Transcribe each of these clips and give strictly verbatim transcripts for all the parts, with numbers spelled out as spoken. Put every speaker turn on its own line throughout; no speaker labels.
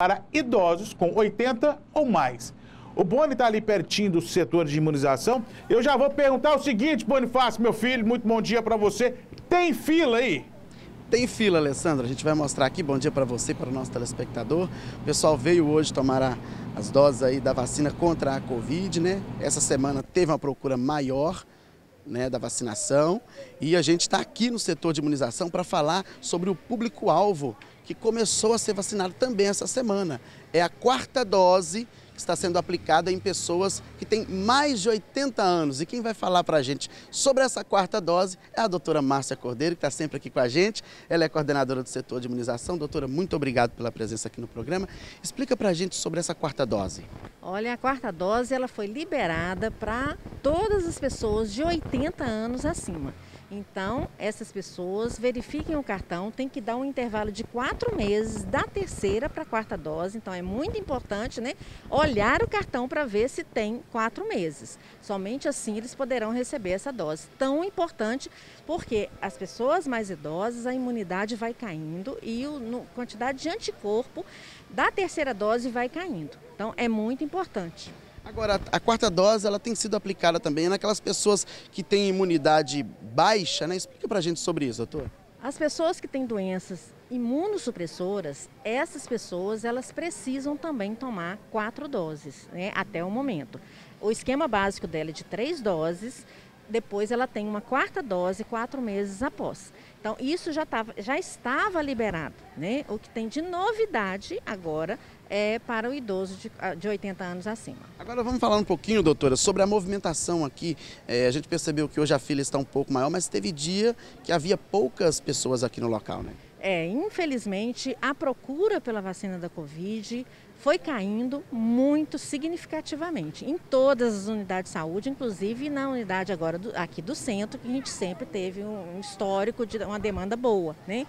para idosos com oitenta ou mais. O Boni está ali pertinho do setor de imunização. Eu já vou perguntar o seguinte, Bonifácio, meu filho, muito bom dia para você. Tem fila aí?
Tem fila, Alessandro. A gente vai mostrar aqui. Bom dia para você, para o nosso telespectador. O pessoal veio hoje tomar a, as doses aí da vacina contra a Covid, né? Essa semana teve uma procura maior, né, da vacinação. E a gente está aqui no setor de imunização para falar sobre o público-alvo que começou a ser vacinado também essa semana. É a quarta dose que está sendo aplicada em pessoas que têm mais de oitenta anos. E quem vai falar para a gente sobre essa quarta dose é a doutora Márcia Cordeiro, que está sempre aqui com a gente. Ela é coordenadora do setor de imunização. Doutora, muito obrigado pela presença aqui no programa. Explica para a gente sobre essa quarta dose.
Olha, a quarta dose ela foi liberada para todas as pessoas de oitenta anos acima. Então, essas pessoas verifiquem o cartão, tem que dar um intervalo de quatro meses da terceira para a quarta dose. Então, é muito importante, né, olhar o cartão para ver se tem quatro meses. Somente assim eles poderão receber essa dose. Tão importante porque as pessoas mais idosas, a imunidade vai caindo e a quantidade de anticorpo da terceira dose vai caindo. Então, é muito importante.
Agora, a quarta dose ela tem sido aplicada também naquelas pessoas que têm imunidade baixa, né? Explica pra gente sobre isso, doutor.
As pessoas que têm doenças imunossupressoras, essas pessoas elas precisam também tomar quatro doses, né? Até o momento. O esquema básico dela é de três doses, depois ela tem uma quarta dose quatro meses após. Então, isso já, tava, já estava liberado, né? O que tem de novidade agora é para o idoso de, de oitenta anos acima.
Agora vamos falar um pouquinho, doutora, sobre a movimentação aqui. É, a gente percebeu que hoje a fila está um pouco maior, mas teve dia que havia poucas pessoas aqui no local, né?
É, infelizmente, a procura pela vacina da Covid foi caindo muito significativamente em todas as unidades de saúde, inclusive na unidade agora do, aqui do centro, que a gente sempre teve um histórico de uma demanda boa, né?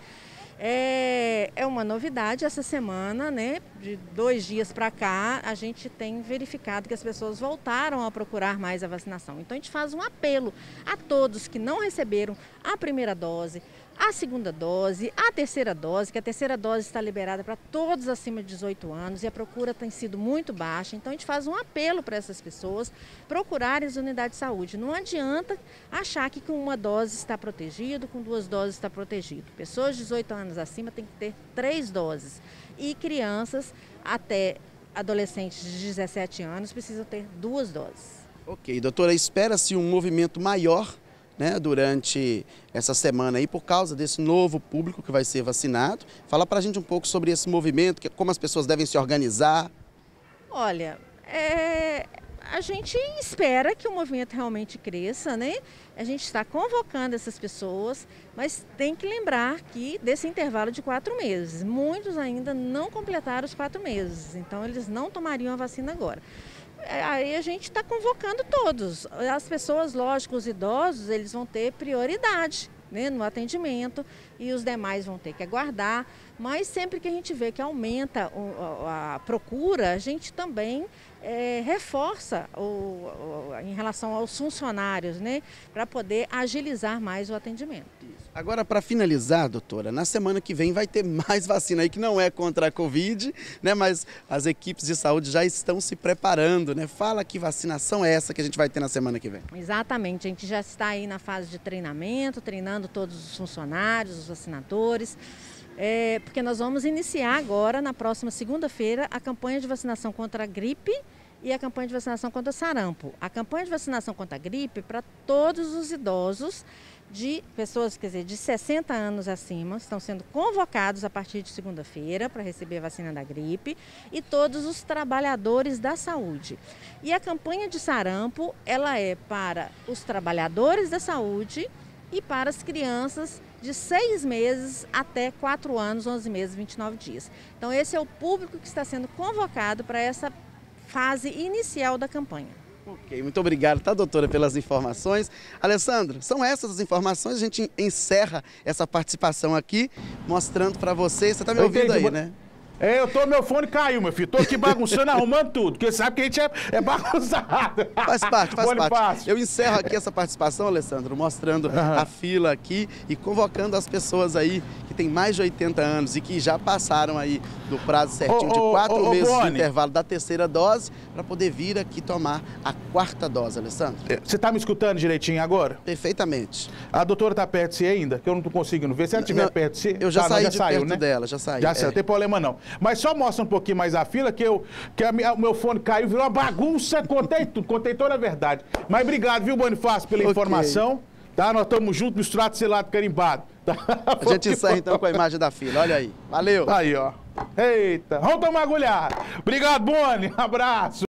É, é uma novidade essa semana, né? De dois dias para cá, a gente tem verificado que as pessoas voltaram a procurar mais a vacinação. Então, a gente faz um apelo a todos que não receberam a primeira dose, a segunda dose, a terceira dose, que a terceira dose está liberada para todos acima de dezoito anos e a procura tem sido muito baixa. Então, a gente faz um apelo para essas pessoas procurarem as unidades de saúde. Não adianta achar que com uma dose está protegido, com duas doses está protegido. Pessoas de dezoito anos acima têm que ter três doses. E crianças até adolescentes de dezessete anos precisam ter duas doses.
Ok, doutora, espera-se um movimento maior, né, durante essa semana aí, por causa desse novo público que vai ser vacinado. Fala pra gente um pouco sobre esse movimento, como as pessoas devem se organizar.
Olha, é, a gente espera que o movimento realmente cresça, né? A gente está convocando essas pessoas, mas tem que lembrar que desse intervalo de quatro meses, muitos ainda não completaram os quatro meses, então eles não tomariam a vacina agora. Aí a gente está convocando todos. As pessoas, lógico, os idosos, eles vão ter prioridade, né, no atendimento e os demais vão ter que aguardar. Mas sempre que a gente vê que aumenta a procura, a gente também é, reforça o, o, em relação aos funcionários, né, para poder agilizar mais o atendimento.
Agora, para finalizar, doutora, na semana que vem vai ter mais vacina aí, que não é contra a Covid, né? Mas as equipes de saúde já estão se preparando, né? Fala que vacinação é essa que a gente vai ter na semana que vem.
Exatamente, a gente já está aí na fase de treinamento, treinando todos os funcionários, os vacinadores, é, porque nós vamos iniciar agora, na próxima segunda-feira, a campanha de vacinação contra a gripe e a campanha de vacinação contra sarampo. A campanha de vacinação contra a gripe para todos os idosos de pessoas, quer dizer, de sessenta anos acima, estão sendo convocados a partir de segunda-feira para receber a vacina da gripe e todos os trabalhadores da saúde. E a campanha de sarampo, ela é para os trabalhadores da saúde e para as crianças de seis meses até quatro anos, onze meses, vinte e nove dias. Então, esse é o público que está sendo convocado para essa fase inicial da campanha.
Ok, muito obrigado, tá, doutora, pelas informações. Alessandro, são essas as informações, a gente encerra essa participação aqui, mostrando para você, você tá me ouvindo aí, né?
É, eu tô, meu fone caiu, meu filho. Tô aqui bagunçando, arrumando tudo, porque sabe que a gente é, é bagunçado.
Faz parte, faz
Bonifácio.
parte. Eu encerro aqui essa participação, Alessandro, mostrando
Aham.
a fila aqui e convocando as pessoas aí que têm mais de oitenta anos e que já passaram aí do prazo certinho
Ô,
de
ô,
quatro
ô, ô,
meses
Boni.
de intervalo da terceira dose para poder vir aqui tomar a quarta dose, Alessandro.
Você tá me escutando direitinho agora?
Perfeitamente.
A doutora tá perto de você ainda? Que eu não tô conseguindo ver. Se ela estiver
Não,
perto de você...
eu já
tá, não,
saí
já
de
saiu,
perto
né?
dela, já saí.
Já
é.
saiu, não tem problema não. Mas só mostra um pouquinho mais a fila, que, eu, que a minha- o meu fone caiu, virou uma bagunça, contei tudo, contei toda a verdade. Mas obrigado, viu, Bonifácio, pela
Ok.
informação. Tá? Nós estamos juntos, misturado, selado, carimbado. Tá?
A gente encerra então com a imagem da fila, olha aí. Valeu!
Aí, ó. Eita, vamos tomar agulhada. Obrigado, Boni. Abraço.